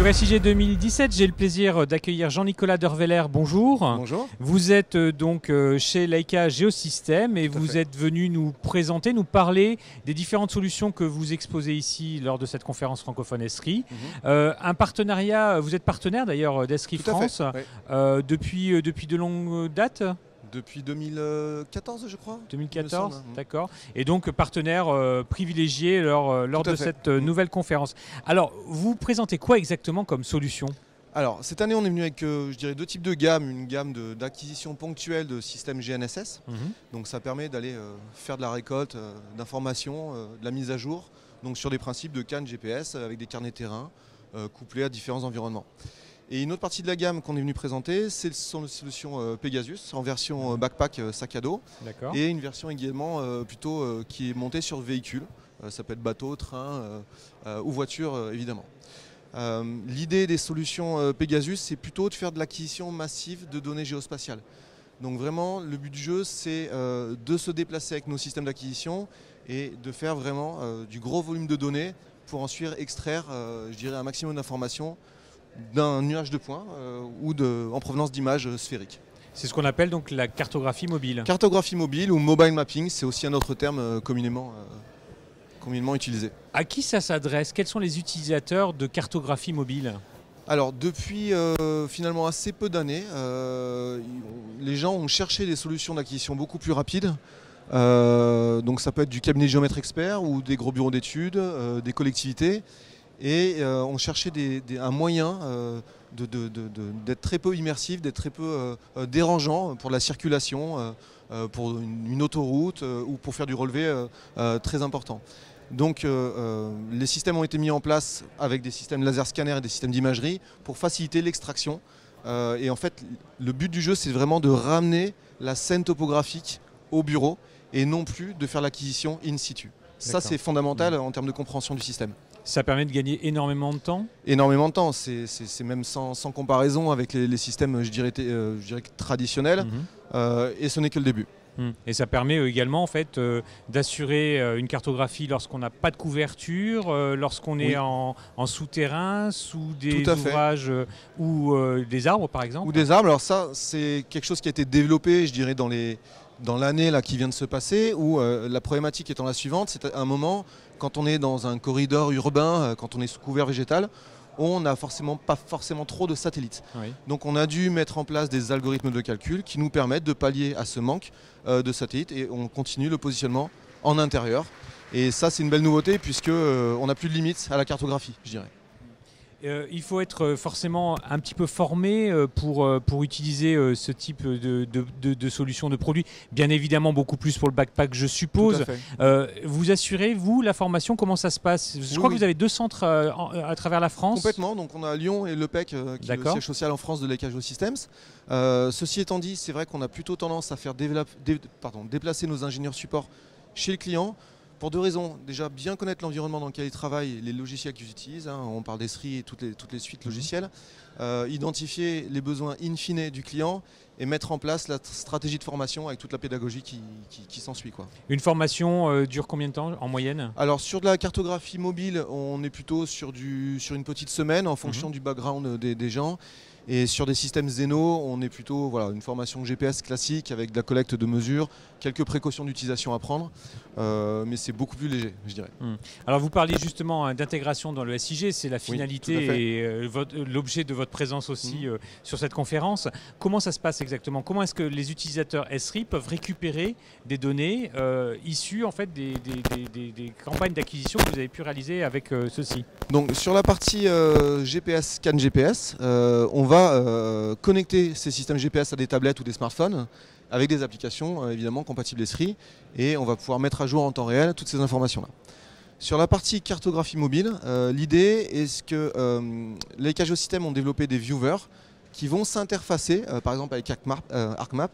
Sur SIG 2017, j'ai le plaisir d'accueillir Jean-Nicolas Derveller. Bonjour. Bonjour. Vous êtes donc chez Leica Geosystem et vous êtes venu nous présenter, nous parler des différentes solutions que vous exposez ici lors de cette conférence francophone Esri. Un partenariat, vous êtes partenaire d'ailleurs d'Esri France depuis de longues dates. Depuis 2014, je crois. 2014, d'accord. Et donc partenaire privilégié lors de cette nouvelle conférence. Alors, vous présentez quoi exactement comme solution ? Alors, cette année, on est venu avec, je dirais, deux types de gammes. Une gamme d'acquisition ponctuelle de systèmes GNSS. Donc, ça permet d'aller faire de la récolte d'informations, de la mise à jour, donc sur des principes de canne GPS avec des carnets terrain couplés à différents environnements. Et une autre partie de la gamme qu'on est venu présenter, ce sont les solutions Pegasus en version backpack sac à dos. Et une version également plutôt qui est montée sur véhicule. Ça peut être bateau, train ou voiture évidemment. L'idée des solutions Pegasus, c'est plutôt de faire de l'acquisition massive de données géospatiales. Donc vraiment, le but du jeu, c'est de se déplacer avec nos systèmes d'acquisition et de faire vraiment du gros volume de données pour ensuite extraire, je dirais, un maximum d'informations d'un nuage de points ou en provenance d'images sphériques. C'est ce qu'on appelle donc la cartographie mobile. Cartographie mobile ou mobile mapping, c'est aussi un autre terme communément utilisé. À qui ça s'adresse ? Quels sont les utilisateurs de cartographie mobile ? Alors depuis finalement assez peu d'années, les gens ont cherché des solutions d'acquisition beaucoup plus rapides. Donc ça peut être du cabinet géomètre expert ou des gros bureaux d'études, des collectivités. Et on cherchait un moyen d'être très peu immersif, d'être très peu dérangeant pour la circulation, pour une autoroute ou pour faire du relevé très important. Donc les systèmes ont été mis en place avec des systèmes laser scanner et des systèmes d'imagerie pour faciliter l'extraction. Et en fait, le but du jeu, c'est vraiment de ramener la scène topographique au bureau et non plus de faire l'acquisition in situ. Ça, c'est fondamental en termes de compréhension du système. Ça permet de gagner énormément de temps ? Énormément de temps, c'est même sans comparaison avec les systèmes, je dirais traditionnels, et ce n'est que le début. Et ça permet également en fait, d'assurer une cartographie lorsqu'on n'a pas de couverture, lorsqu'on est en souterrain, sous des ouvrages ou des arbres par exemple. Ou des arbres, alors ça c'est quelque chose qui a été développé, je dirais, dans l'année qui vient de se passer, où la problématique étant la suivante, c'est à un moment, quand on est dans un corridor urbain, quand on est sous couvert végétal, on n'a pas forcément trop de satellites. Donc on a dû mettre en place des algorithmes de calcul qui nous permettent de pallier à ce manque de satellites et on continue le positionnement en intérieur. Et ça c'est une belle nouveauté puisqu'on n'a plus de limites à la cartographie, je dirais. Il faut être forcément un petit peu formé pour utiliser ce type de solution de produit. Bien évidemment, beaucoup plus pour le backpack, je suppose. Vous assurez, vous, la formation, comment ça se passe ? Je crois que vous avez 2 centres à travers la France. Complètement, donc on a Lyon et Le Pec, qui est le siège social en France de Leica Geosystems. Ceci étant dit, c'est vrai qu'on a plutôt tendance à faire déplacer nos ingénieurs support chez le client. Pour 2 raisons. Déjà, bien connaître l'environnement dans lequel ils travaillent, les logiciels qu'ils utilisent. On parle d'Esri et toutes les suites logicielles. Identifier les besoins in fine du client et mettre en place la stratégie de formation avec toute la pédagogie qui s'ensuit. Une formation dure combien de temps en moyenne ? Alors sur de la cartographie mobile, on est plutôt sur une petite semaine en fonction du background des gens. Et sur des systèmes Zeno, on est plutôt une formation GPS classique avec de la collecte de mesures, quelques précautions d'utilisation à prendre, mais c'est beaucoup plus léger, je dirais. Alors vous parliez justement d'intégration dans le SIG, c'est la finalité et l'objet de votre présence aussi sur cette conférence. Comment ça se passe exactement ? Comment est-ce que les utilisateurs Esri peuvent récupérer des données issues en fait des campagnes d'acquisition que vous avez pu réaliser avec ceci ? Donc sur la partie GPS, scan GPS, on va connecter ces systèmes GPS à des tablettes ou des smartphones avec des applications évidemment compatibles Esri et on va pouvoir mettre à jour en temps réel toutes ces informations-là. Sur la partie cartographie mobile, l'idée est que Leica Geosystem ont développé des viewers qui vont s'interfacer par exemple avec ArcMap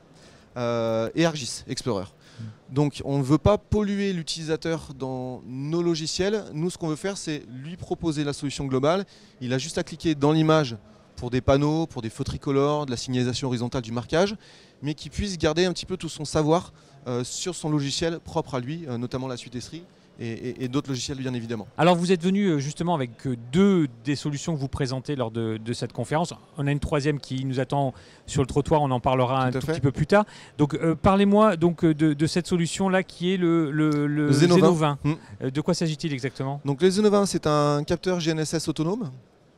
et ArcGIS Explorer. Donc on ne veut pas polluer l'utilisateur dans nos logiciels. Nous ce qu'on veut faire c'est lui proposer la solution globale. Il a juste à cliquer dans l'image pour des panneaux, pour des feux tricolores, de la signalisation horizontale, du marquage, mais qui puisse garder un petit peu tout son savoir sur son logiciel propre à lui, notamment la suite Esri, et d'autres logiciels bien évidemment. Alors vous êtes venu justement avec deux des solutions que vous présentez lors de cette conférence. On a une troisième qui nous attend sur le trottoir, on en parlera un tout petit peu plus tard. Donc parlez-moi donc de cette solution-là qui est le Zeno 20. De quoi s'agit-il exactement? Donc le Zeno 20, c'est un capteur GNSS autonome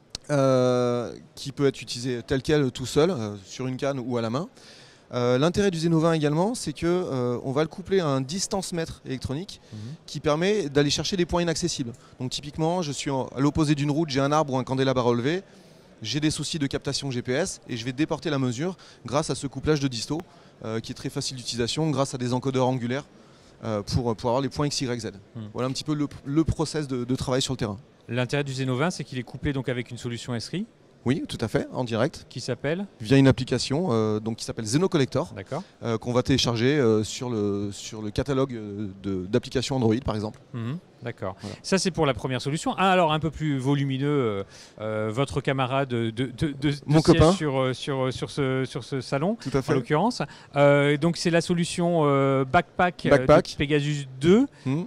qui peut être utilisé tel quel tout seul, sur une canne ou à la main. L'intérêt du Zeno 20 également, c'est qu'on va le coupler à un distance-mètre électronique qui permet d'aller chercher des points inaccessibles. Donc typiquement, je suis à l'opposé d'une route, j'ai un arbre ou un candélabre à relever, j'ai des soucis de captation GPS et je vais déporter la mesure grâce à ce couplage de disto qui est très facile d'utilisation grâce à des encodeurs angulaires pour avoir les points X, Y, Z. Voilà un petit peu le process de travail sur le terrain. L'intérêt du Zeno 20, c'est qu'il est couplé donc avec une solution SRI. Oui, tout à fait, en direct. Qui s'appelle? Via une application qui s'appelle Zeno Collector, qu'on va télécharger sur le catalogue d'applications Android par exemple. D'accord. Voilà. Ça c'est pour la première solution. Alors un peu plus volumineux, votre camarade mon copain sur ce salon, tout à fait. En l'occurrence. Donc c'est la solution Backpack. De Pegasus 2,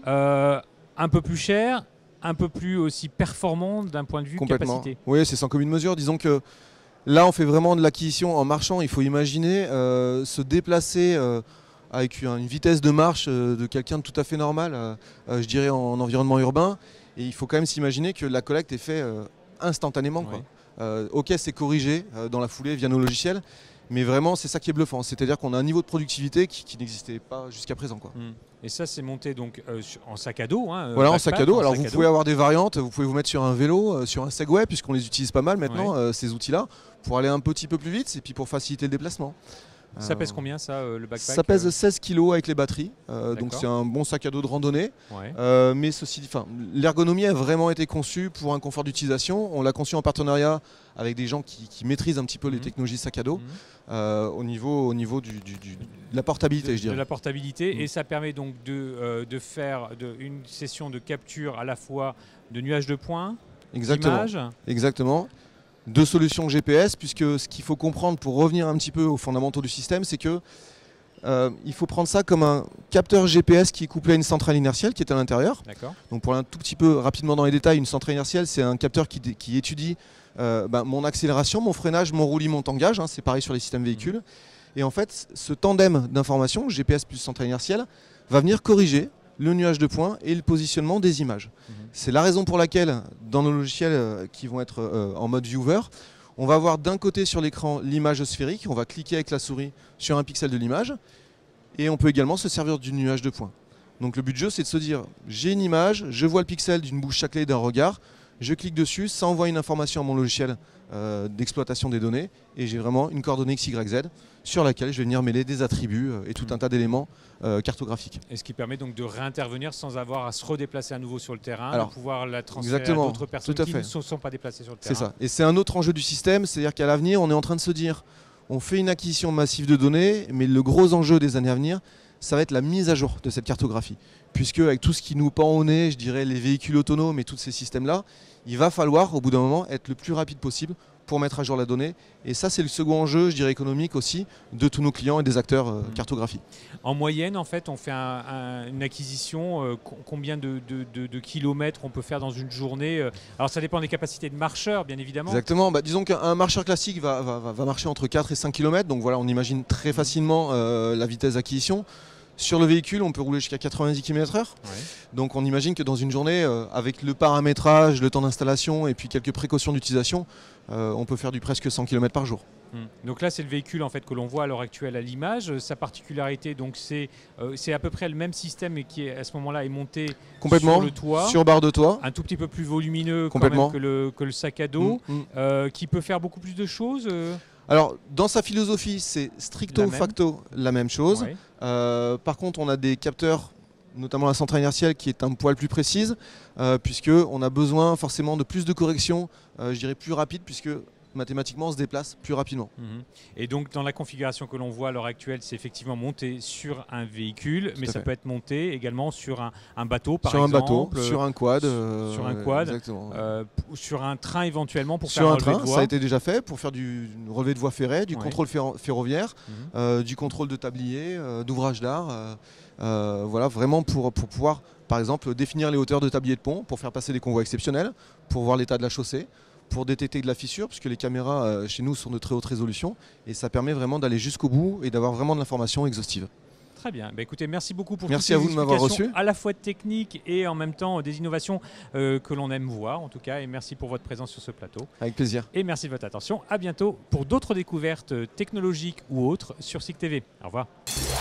un peu plus cher, un peu plus aussi performant d'un point de vue capacité. Oui, c'est sans commune mesure. Disons que là, on fait vraiment de l'acquisition en marchant. Il faut imaginer se déplacer avec une vitesse de marche de quelqu'un de tout à fait normal, je dirais en environnement urbain. Et il faut quand même s'imaginer que la collecte est faite instantanément. Ok, c'est corrigé dans la foulée via nos logiciels. Mais vraiment, c'est ça qui est bluffant. C'est-à-dire qu'on a un niveau de productivité qui n'existait pas jusqu'à présent. Et ça, c'est monté donc en sac à dos. Voilà, en sac à dos. Alors, vous pouvez avoir des variantes. Vous pouvez vous mettre sur un vélo, sur un Segway, puisqu'on les utilise pas mal maintenant, ces outils-là, pour aller un petit peu plus vite et puis pour faciliter le déplacement. Ça pèse combien ça, le backpack? Ça pèse 16 kg avec les batteries, donc c'est un bon sac à dos de randonnée. Mais l'ergonomie a vraiment été conçue pour un confort d'utilisation. On l'a conçu en partenariat avec des gens qui maîtrisent un petit peu les technologies sac à dos au niveau de la portabilité, je dirais. De la portabilité, et ça permet donc de faire une session de capture à la fois de nuages de points, d'images. Exactement. Deux solutions GPS, puisque ce qu'il faut comprendre pour revenir un petit peu aux fondamentaux du système, c'est que il faut prendre ça comme un capteur GPS qui est couplé à une centrale inertielle qui est à l'intérieur. Donc pour aller un tout petit peu rapidement dans les détails, une centrale inertielle, c'est un capteur qui étudie mon accélération, mon freinage, mon roulis, mon tangage. C'est pareil sur les systèmes véhicules. Et en fait, ce tandem d'informations, GPS plus centrale inertielle, va venir corriger le nuage de points et le positionnement des images. C'est la raison pour laquelle, dans nos logiciels qui vont être en mode viewer, on va avoir d'un côté sur l'écran l'image sphérique, on va cliquer avec la souris sur un pixel de l'image, et on peut également se servir du nuage de points. Donc le but du jeu, c'est de se dire, j'ai une image, je vois le pixel d'une bouche châclée, d'un regard, je clique dessus, ça envoie une information à mon logiciel d'exploitation des données, et j'ai vraiment une coordonnée X, Y, Z sur laquelle je vais venir mêler des attributs et tout un tas d'éléments cartographiques. Et ce qui permet donc de réintervenir sans avoir à se redéplacer à nouveau sur le terrain, de pouvoir la transférer à d'autres personnes qui ne se sont pas déplacées sur le terrain. C'est ça. Et c'est un autre enjeu du système, c'est-à-dire qu'à l'avenir, on est en train de se dire, on fait une acquisition massive de données, mais le gros enjeu des années à venir, ça va être la mise à jour de cette cartographie. Puisque avec tout ce qui nous pend au nez, je dirais les véhicules autonomes et tous ces systèmes-là, il va falloir au bout d'un moment être le plus rapide possible pour mettre à jour la donnée. Et ça, c'est le second enjeu, je dirais économique aussi, de tous nos clients et des acteurs cartographie. En moyenne, en fait, on fait une acquisition, combien de kilomètres on peut faire dans une journée? Alors ça dépend des capacités de marcheur, bien évidemment. Exactement, disons qu'un marcheur classique va marcher entre 4 et 5 km, donc voilà, on imagine très facilement la vitesse d'acquisition. Sur le véhicule, on peut rouler jusqu'à 90 km/h. Donc on imagine que dans une journée, avec le paramétrage, le temps d'installation et puis quelques précautions d'utilisation, on peut faire du presque 100 km par jour. Donc là, c'est le véhicule en fait, que l'on voit à l'heure actuelle à l'image. Sa particularité, donc, c'est à peu près le même système et qui à ce moment-là est monté complètement sur le toit. Sur barre de toit. Un tout petit peu plus volumineux quand même que le sac à dos, qui peut faire beaucoup plus de choses. Alors, dans sa philosophie, c'est stricto facto la même chose. Par contre, on a des capteurs, notamment la centrale inertielle, qui est un poil plus précise, puisqu'on a besoin forcément de plus de corrections, je dirais plus rapides, puisque mathématiquement on se déplace plus rapidement. Et donc dans la configuration que l'on voit à l'heure actuelle, c'est effectivement monté sur un véhicule, mais ça peut être monté également sur un bateau par exemple. Sur un bateau, sur un quad. Sur un quad, exactement. sur un train éventuellement pour faire un relevé de voie. Ça a été déjà fait pour faire du relevé de voie ferrée, du contrôle ferroviaire, du contrôle de tablier, d'ouvrage d'art. Voilà, vraiment pour pouvoir Par exemple, définir les hauteurs de tablier de pont pour faire passer des convois exceptionnels, pour voir l'état de la chaussée, pour détecter de la fissure, puisque les caméras chez nous sont de très haute résolution, et ça permet vraiment d'aller jusqu'au bout et d'avoir vraiment de l'information exhaustive. Très bien. Bah, écoutez, merci beaucoup pour merci toutes à vous ces de m'avoir explications, reçu. à la fois techniques et en même temps des innovations que l'on aime voir en tout cas. Et merci pour votre présence sur ce plateau. Avec plaisir. Et merci de votre attention. À bientôt pour d'autres découvertes technologiques ou autres sur SICK TV. Au revoir.